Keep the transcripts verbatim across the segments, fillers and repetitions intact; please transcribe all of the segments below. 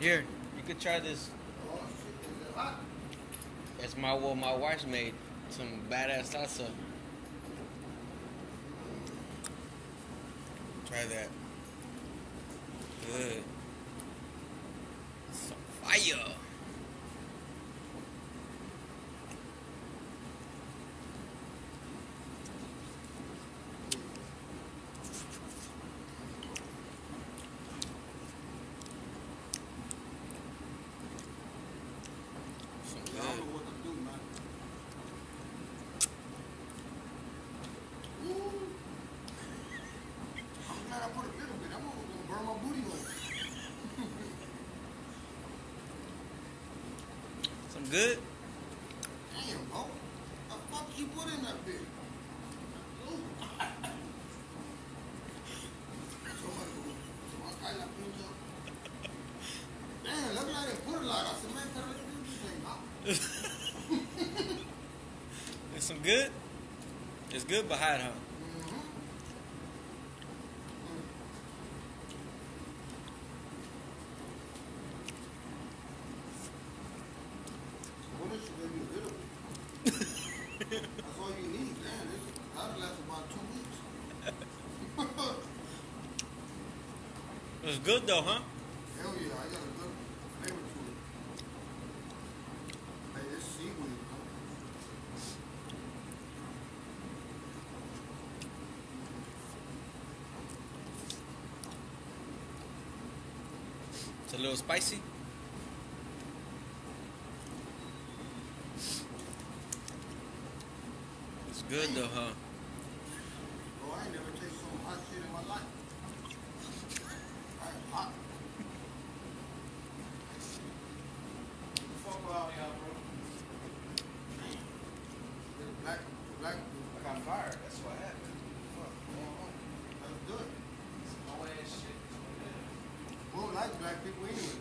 Here, you could try this. Oh shit, is it hot? It's my well, my wife's made some badass salsa. Try that. Good. Some fire. Some I don't know good. what to do, man. Ooh. I'm glad I put a little bit. I'm gonna burn my booty hole. Some good. Damn, bro. The fuck you put in that bitch? Ooh. Somebody, somebody got that pinch up. Damn, look like they put a lot. I said, man, tell me to do this thing, huh? It's some good. It's good, but hot, huh? Mm-hmm. Mm. What is should give you a little bit? That's all you need, man. This, that'll last about two weeks. It's good though, huh? Hell yeah, I got a good flavor to it. Hey, this seaweed, man. It's a little spicy. It's good though, huh? Bro, I ain't never tasted some hot shit in my life. That's hot. Fuck with all y'all, bro. The black, the black, I got fired. That's what happened. Fuck. that's good. No way ass shit. We don't like black people anyway.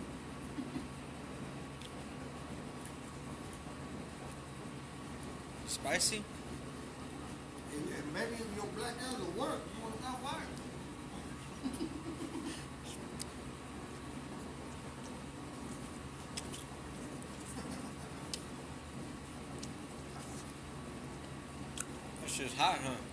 Spicy? And, and maybe if your black ass will work, you want to got fired. That shit's hot, huh?